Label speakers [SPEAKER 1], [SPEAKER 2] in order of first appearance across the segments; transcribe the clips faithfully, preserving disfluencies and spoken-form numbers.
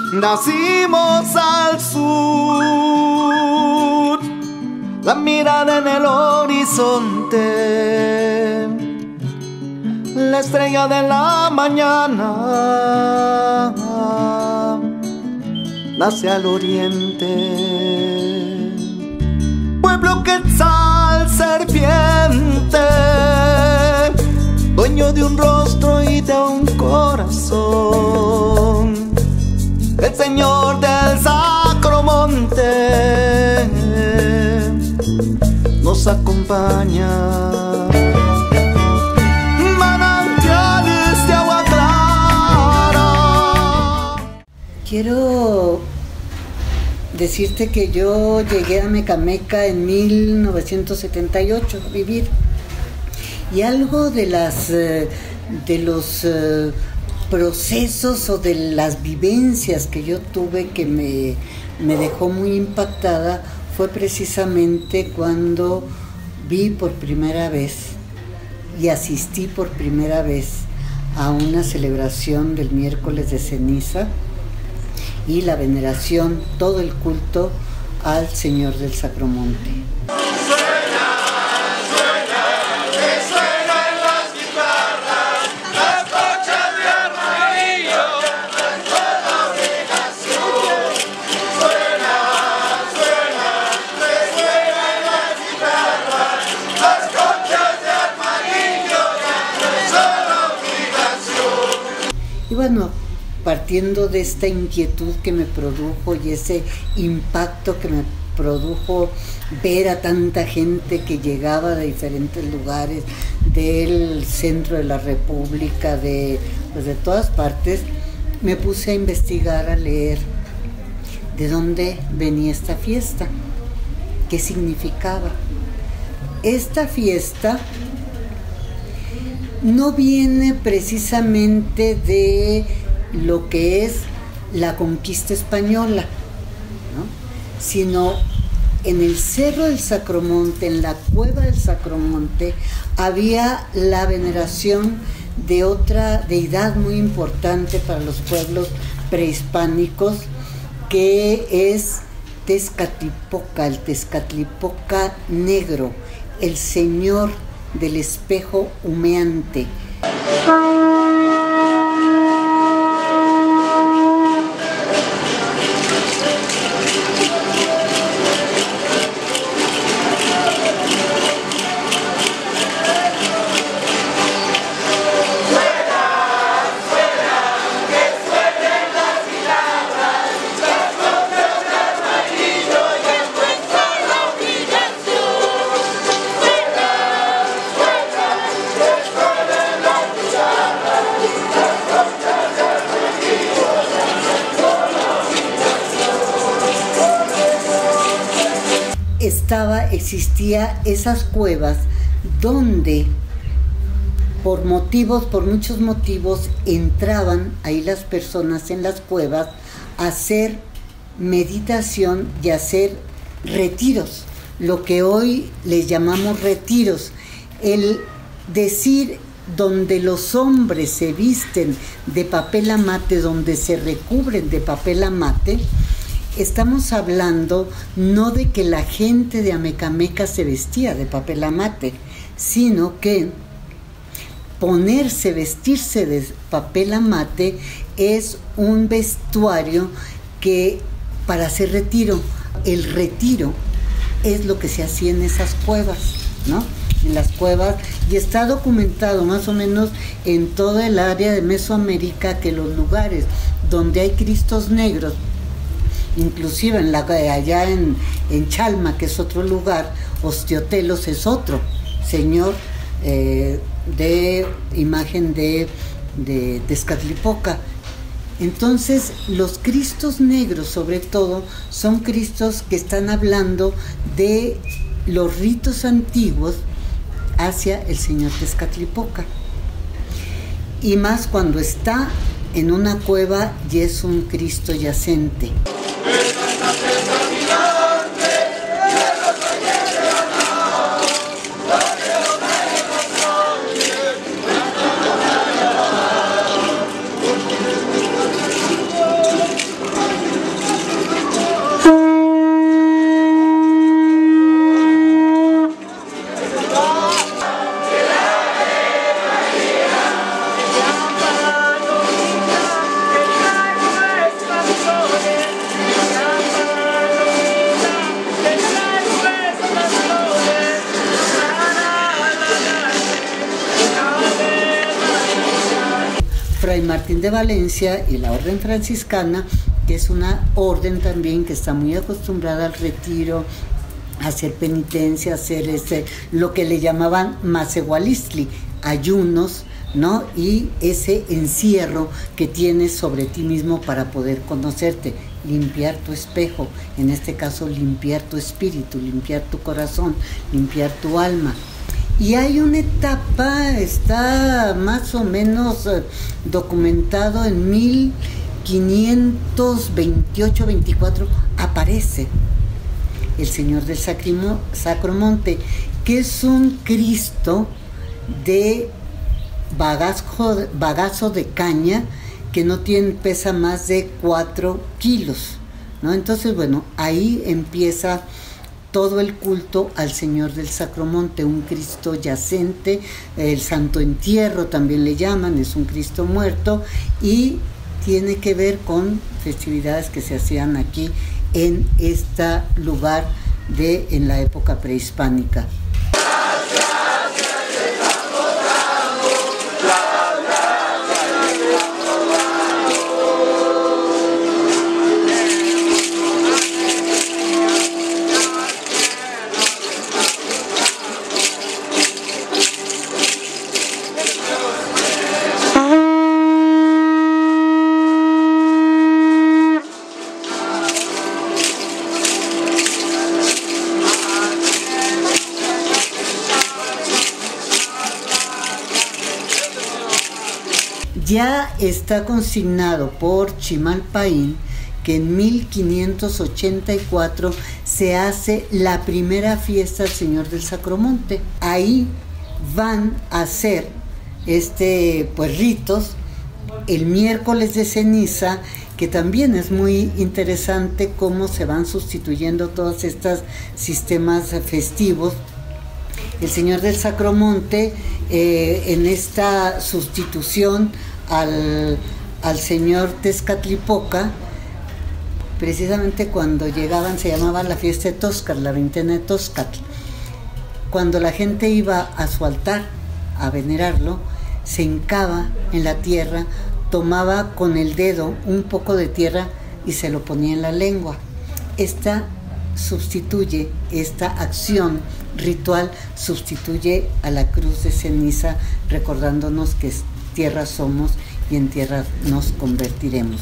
[SPEAKER 1] Nacimos al sur, la mirada en el horizonte, la estrella de la mañana nace al oriente. Pueblo quetzal serpiente, dueño de un rostro y de un corazón, el señor del Sacro Monte nos acompaña. Manantiales de agua clara.
[SPEAKER 2] Quiero decirte que yo llegué a Mecameca en mil novecientos setenta y ocho a vivir, y algo de las de los procesos o de las vivencias que yo tuve que me, me dejó muy impactada fue precisamente cuando vi por primera vez y asistí por primera vez a una celebración del miércoles de ceniza y la veneración, todo el culto al Señor del Sacro Monte. Y bueno, partiendo de esta inquietud que me produjo y ese impacto que me produjo ver a tanta gente que llegaba de diferentes lugares, del centro de la República, de, pues de todas partes, me puse a investigar, a leer de dónde venía esta fiesta, qué significaba. Esta fiesta no viene precisamente de lo que es la conquista española, ¿no? Sino en el Cerro del Sacromonte, en la cueva del Sacromonte, había la veneración de otra deidad muy importante para los pueblos prehispánicos, que es Tezcatlipoca, el Tezcatlipoca negro, el señor del espejo humeante. Estaba, existía esas cuevas donde por motivos, por muchos motivos, entraban ahí las personas en las cuevas a hacer meditación y a hacer retiros, lo que hoy les llamamos retiros. El decir donde los hombres se visten de papel amate, donde se recubren de papel amate, estamos hablando no de que la gente de Amecameca se vestía de papel amate, sino que ponerse, vestirse de papel amate es un vestuario que para hacer retiro, el retiro es lo que se hacía en esas cuevas, ¿no? En las cuevas, y está documentado más o menos en toda el área de Mesoamérica que los lugares donde hay cristos negros, inclusive en la, allá en, en Chalma, que es otro lugar, Ostiotelos es otro señor eh, de imagen de, de Tezcatlipoca. Entonces los cristos negros sobre todo son cristos que están hablando de los ritos antiguos hacia el señor Tezcatlipoca, y más cuando está en una cueva y es un Cristo yacente. Fray Martín de Valencia y la orden franciscana, que es una orden también que está muy acostumbrada al retiro, a hacer penitencia, a hacer este, lo que le llamaban macehualistli, ayunos, ¿no? Y ese encierro que tienes sobre ti mismo para poder conocerte, limpiar tu espejo, en este caso limpiar tu espíritu, limpiar tu corazón, limpiar tu alma. Y hay una etapa, está más o menos eh, documentado en mil quinientos veintiocho veinticuatro, aparece el Señor del Sacrimo, Sacromonte, que es un Cristo de bagazo, bagazo de caña, que no tiene, pesa más de cuatro kilos, ¿no? Entonces, bueno, ahí empieza todo el culto al Señor del Sacromonte, un Cristo yacente, el Santo Entierro también le llaman, es un Cristo muerto, y tiene que ver con festividades que se hacían aquí en este lugar de, en la época prehispánica. Ya está consignado por Chimalpaín que en mil quinientos ochenta y cuatro se hace la primera fiesta al Señor del Sacromonte. Ahí van a hacer este, pues, ritos el miércoles de ceniza, que también es muy interesante cómo se van sustituyendo todos estos sistemas festivos. El Señor del Sacromonte, eh, en esta sustitución al, al Señor Tezcatlipoca, precisamente cuando llegaban, se llamaba la fiesta de Toscar, la veintena de Toscatl. Cuando la gente iba a su altar a venerarlo, se hincaba en la tierra, tomaba con el dedo un poco de tierra y se lo ponía en la lengua. Esta sustituye, esta acción ritual sustituye a la cruz de ceniza, recordándonos que tierra somos y en tierra nos convertiremos.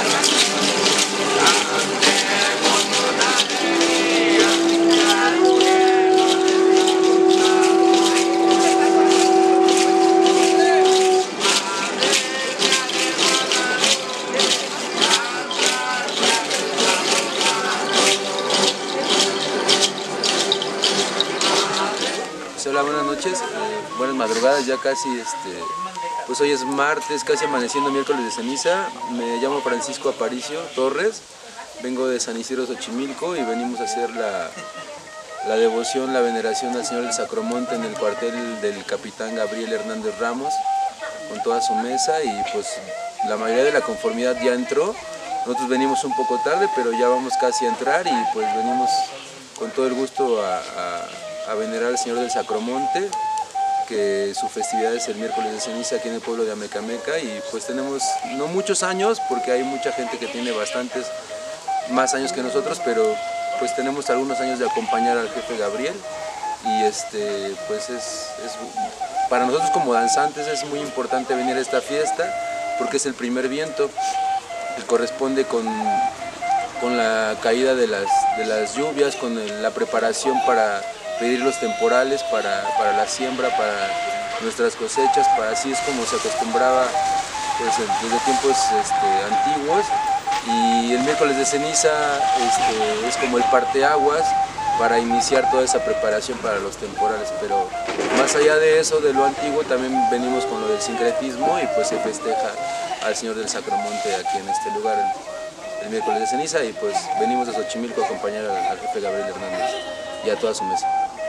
[SPEAKER 3] Hola, buenas noches, eh, buenas madrugadas, ya casi, este, pues hoy es martes, casi amaneciendo miércoles de ceniza. Me llamo Francisco Aparicio Torres, vengo de San Isidro Xochimilco y venimos a hacer la, la devoción, la veneración al Señor del Sacromonte en el cuartel del capitán Gabriel Hernández Ramos, con toda su mesa, y pues la mayoría de la conformidad ya entró. Nosotros venimos un poco tarde, pero ya vamos casi a entrar y pues venimos con todo el gusto a, a a venerar al Señor del Sacromonte, que su festividad es el miércoles de ceniza aquí en el pueblo de Amecameca, y pues tenemos no muchos años, porque hay mucha gente que tiene bastantes más años que nosotros, pero pues tenemos algunos años de acompañar al jefe Gabriel, y este pues es, es para nosotros como danzantes es muy importante venir a esta fiesta, porque es el primer viento, que corresponde con con la caída de las, de las lluvias, con el, la preparación para pedir los temporales, para, para la siembra, para nuestras cosechas, para así es como se acostumbraba pues, desde tiempos este, antiguos. Y el miércoles de ceniza este, es como el parteaguas para iniciar toda esa preparación para los temporales, pero más allá de eso, de lo antiguo, también venimos con lo del sincretismo y pues se festeja al Señor del Sacromonte aquí en este lugar el, el miércoles de ceniza, y pues venimos a Xochimilco a acompañar al, al jefe Gabriel Hernández y a toda su mesa.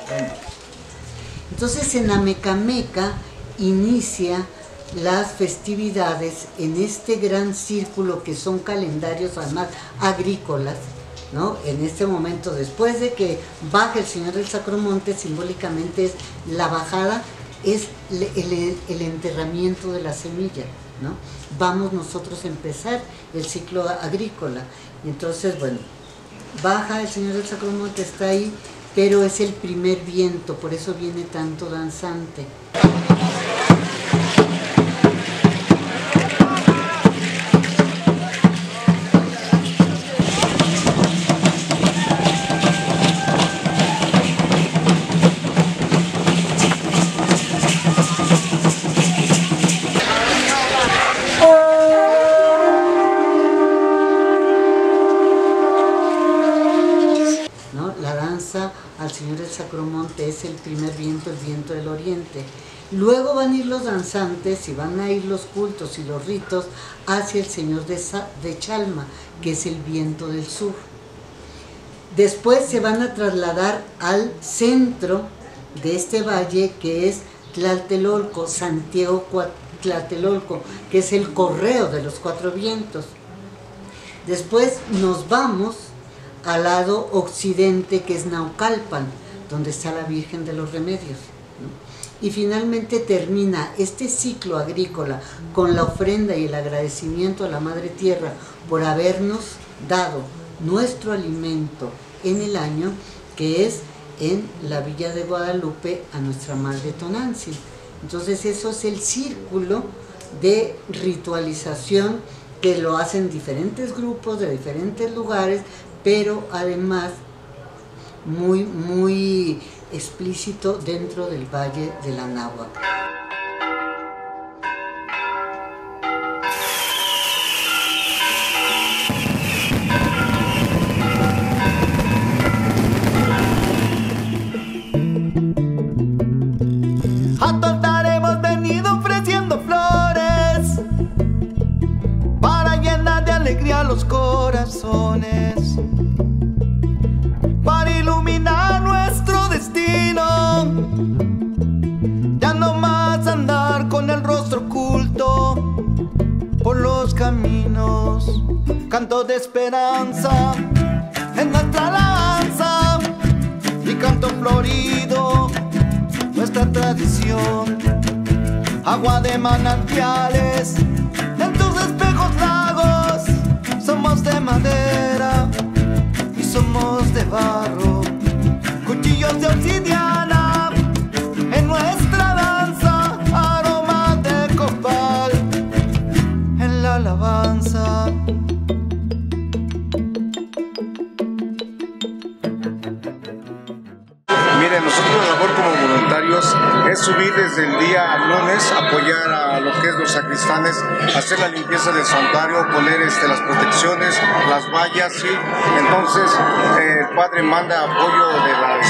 [SPEAKER 2] Entonces en Amecameca inicia las festividades en este gran círculo que son calendarios además agrícolas, ¿no? En este momento, después de que baja el Señor del Sacromonte, simbólicamente es la bajada, es el, el, el enterramiento de la semilla. ¿no? Vamos nosotros a empezar el ciclo agrícola. Y entonces, bueno, baja el Señor del Sacromonte, está ahí, pero es el primer viento, por eso viene tanto danzante. Al Señor del Sacromonte es el primer viento, el viento del oriente. Luego van a ir los danzantes y van a ir los cultos y los ritos hacia el Señor de, Sa de Chalma, que es el viento del sur. Después se van a trasladar al centro de este valle, que es Tlatelolco, Santiago Tlatelolco, que es el correo de los cuatro vientos. Después nos vamos al lado occidente, que es Naucalpan, donde está la Virgen de los Remedios, ¿no? Y finalmente termina este ciclo agrícola con la ofrenda y el agradecimiento a la Madre Tierra por habernos dado nuestro alimento en el año, que es en la Villa de Guadalupe a nuestra Madre Tonantzin. Entonces eso es el círculo de ritualización que lo hacen diferentes grupos de diferentes lugares, pero además muy, muy explícito dentro del Valle del Anáhuac.
[SPEAKER 1] A tu altar hemos venido ofreciendo flores para llenar de alegría los corazones, para iluminar nuestro destino, ya no más andar con el rostro oculto por los caminos. Canto de esperanza en nuestra alabanza y canto florido nuestra tradición. Agua de manantiales en tus espejos lagos, somos de madera y somos de barro, cuchillos de obsidiana en nuestra danza, aroma de copal en la alabanza.
[SPEAKER 4] Miren, nosotros la labor como voluntarios es subir desde el día lunes, apoyar a lo que es los sacristanes, hacer la limpieza del santuario, poner este, las protecciones, las vallas, ¿sí? Entonces eh, el padre manda apoyo de, las,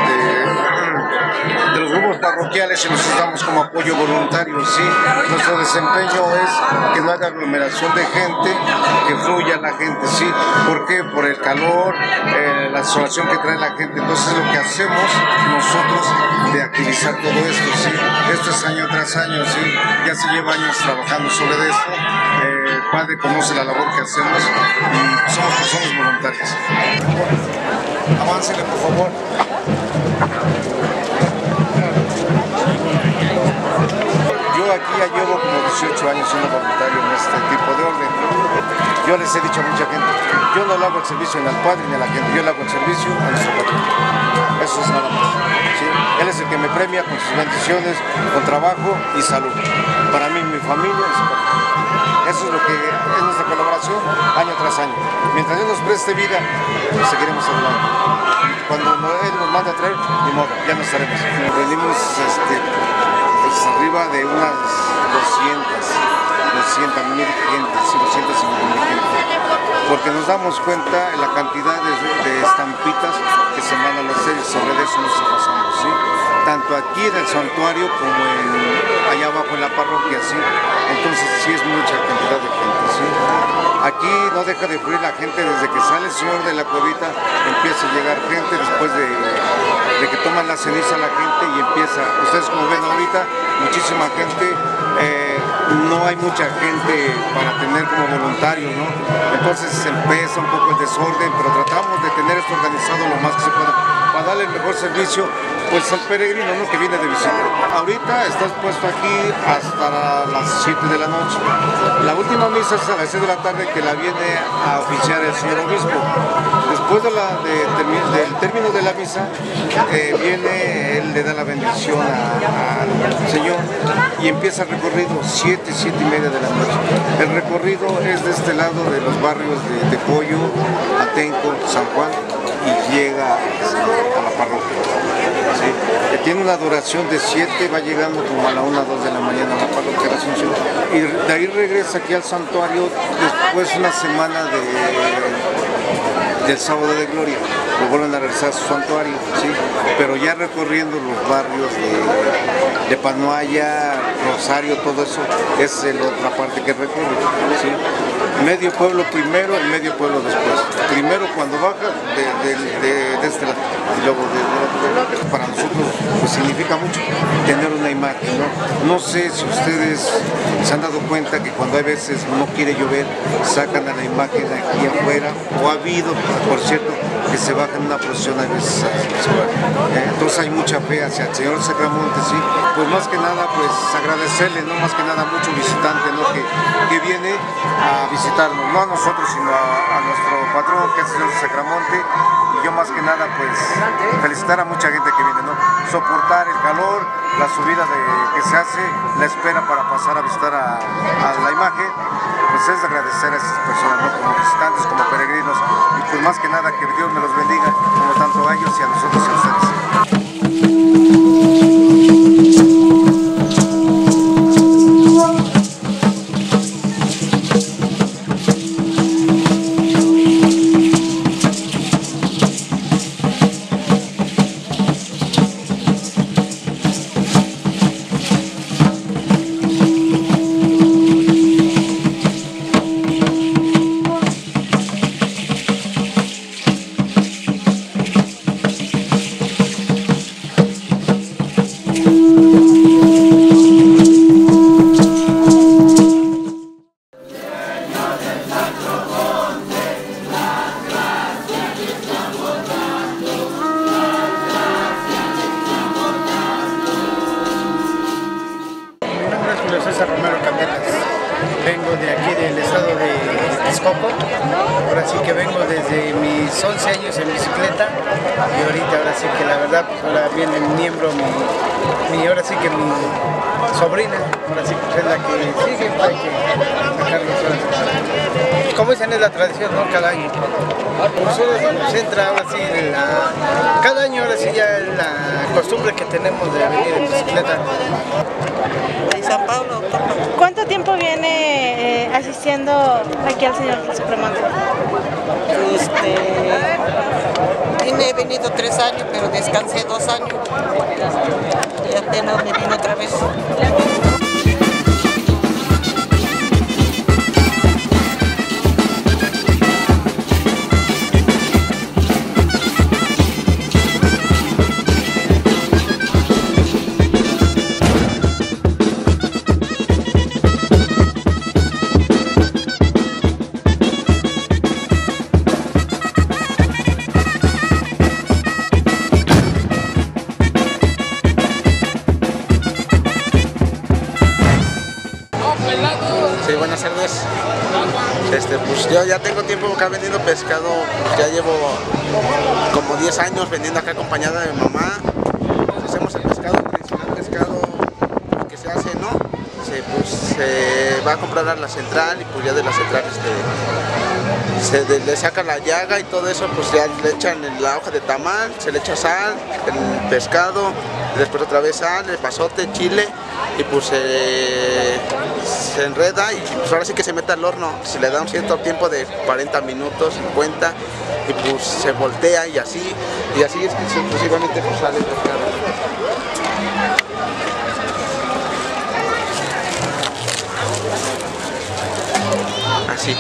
[SPEAKER 4] este, de los grupos parroquiales y nosotros damos como apoyo voluntario, ¿sí? Nuestro desempeño es que no haya aglomeración de gente, que fluya la gente, ¿sí? ¿Por qué? Por el calor, eh, la insolación que trae la gente. Entonces lo que hacemos nosotros de activizar todo esto, ¿sí? Esto es año tras año, ¿sí? Ya se lleva años trabajando sobre esto. Eh, el padre conoce la labor que hacemos y somos personas voluntarias. Aváncele, por favor. Yo aquí ya llevo como dieciocho años siendo voluntario en este tipo de orden. Yo les he dicho a mucha gente, yo no le hago el servicio ni al padre ni a la gente, yo le hago el servicio a nuestro patrón. Eso es nada más, ¿sí? Él es el que me premia con sus bendiciones, con trabajo y salud. Para mí, mi familia y su patrón. Eso es lo que es nuestra colaboración año tras año. Mientras Él nos preste vida, pues seguiremos adelante. Cuando Él nos manda a traer, ni modo, ya no estaremos. Venimos este, pues, arriba de unas doscientas mil gentes, doscientas mil gente, porque nos damos cuenta de la cantidad de, de estampitas que se mandan a hacer y sobre eso nos está pasando, ¿sí? Tanto aquí en el santuario como en, allá abajo en la parroquia, ¿sí? Entonces sí es mucha cantidad de gente, ¿sí? Aquí no deja de fluir la gente desde que sale el señor de la cuevita, empieza a llegar gente después de, de que toman la ceniza la gente y empieza, ustedes como ven ahorita, muchísima gente. Eh, no hay mucha gente para tener como voluntarios, ¿no? Entonces se empieza un poco el desorden, pero tratamos de tener esto organizado lo más que se pueda para darle el mejor servicio pues al peregrino, ¿no?, que viene de visita. Ahorita estás puesto aquí hasta las siete de la noche. La última misa es a las seis de la tarde, que la viene a oficiar el señor obispo. Después de la, de, termi, del término de la misa, eh, viene, él le da la bendición al señor y empieza el recorrido, siete, siete y media de la noche. El recorrido es de este lado de los barrios de Tepollo, Atenco, San Juan, y llega a la parroquia. ¿Sí? Que tiene una duración de siete, va llegando como a la una, dos de la mañana a la parroquia de la Asunción. Y de ahí regresa aquí al santuario después una semana de, del sábado de gloria. Lo vuelven a regresar a su santuario, ¿sí? Pero ya recorriendo los barrios de, de Panoaya, Rosario, todo eso, es la otra parte que recorre, ¿sí? Medio pueblo primero y medio pueblo después. Primero cuando baja de, de, de, de este lado y luego de, de, de, para nosotros pues significa mucho tener una imagen, ¿no? No sé si ustedes se han dado cuenta que cuando hay veces no quiere llover, sacan a la imagen aquí afuera, o ha habido, por cierto, que se baja en una procesión a veces. Eh, entonces hay mucha fe hacia el Señor Sacramonte, sí. Pues más que nada, pues agradecerle, no más que nada mucho visitante, ¿no?, que, que viene a visitarnos, no a nosotros, sino a, a nuestro patrón, que es el Señor Sacramonte. Y yo más que nada, pues felicitar a mucha gente que viene, ¿no? Soportar el calor, la subida de, que se hace, la espera para pasar a visitar a, a la imagen, pues es agradecer a esas personas, ¿no?, como visitantes, como peregrinos, y pues más que nada que Dios me los bendiga, como tanto a ellos y a nosotros y a ustedes.
[SPEAKER 5] Vengo de aquí del estado de Texcoco, ahora sí que vengo desde mis once años en bicicleta y ahorita ahora sí que la verdad pues ahora viene mi miembro, mi, mi ahora sí que mi sobrina, ahora sí que es la que sigue, hay que sacarlos ahora. Como dicen, es la tradición, ¿no?, cada año. Nosotros nos entra ahora sí, la, cada año ahora sí ya es la costumbre que tenemos de venir en bicicleta.
[SPEAKER 6] De San Pablo.
[SPEAKER 7] ¿Cuánto tiempo viene eh, asistiendo aquí al Señor Sacramonte?
[SPEAKER 6] Este, he venido tres años, pero descansé dos años y apenas me vino otra vez.
[SPEAKER 8] Sí, buenas tardes. Este, pues yo ya tengo tiempo acá vendiendo pescado, pues ya llevo como diez años vendiendo acá acompañada de mi mamá. Pues hacemos el pescado, el tradicional pescado que se hace, ¿no? Se, pues, se va a comprar a la central y pues ya de la central este, se de, le saca la llaga y todo eso, pues ya le echan la hoja de tamal, se le echa sal, el pescado, después otra vez sal, el pasote, chile y pues eh, se enreda y pues ahora sí que se mete al horno, se le da un cierto tiempo de cuarenta minutos, cincuenta y pues se voltea y así, y así es que sucesivamente pues sale el pescado. Así.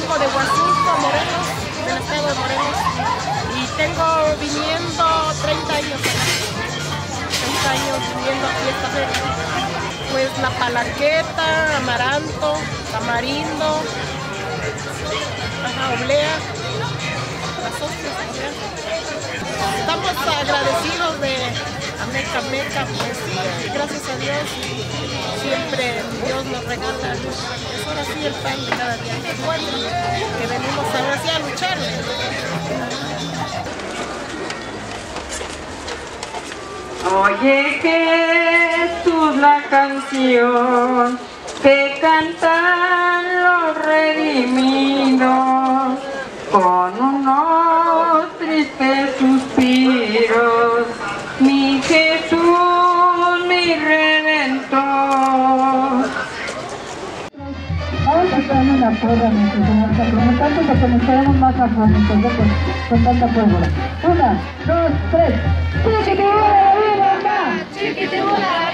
[SPEAKER 9] vengo de Huacinto, Morelos, del estado de Morelos, y tengo viniendo treinta años, treinta años viniendo aquí a esta feria. Pues la palanqueta, amaranto, tamarindo, ajá, oblea, las hostias, oblea. Estamos agradecidos de Ameca Meca, pues gracias a Dios siempre Dios nos regala, es ahora sí el pan de cada día que encuentro, que venimos ahora sí a lucharle.
[SPEAKER 10] Oye Jesús la canción que cantan los redimidos con unos tristes suspiros, mi Jesús, mi Redentor.
[SPEAKER 11] Vamos a hacer una prueba, mi señor Sacramento, porque nos quedamos más afónicos con, con tanta pólvora. Una, dos, tres. ¡Chiquitibula la vida acá! ¡Chiquitibula!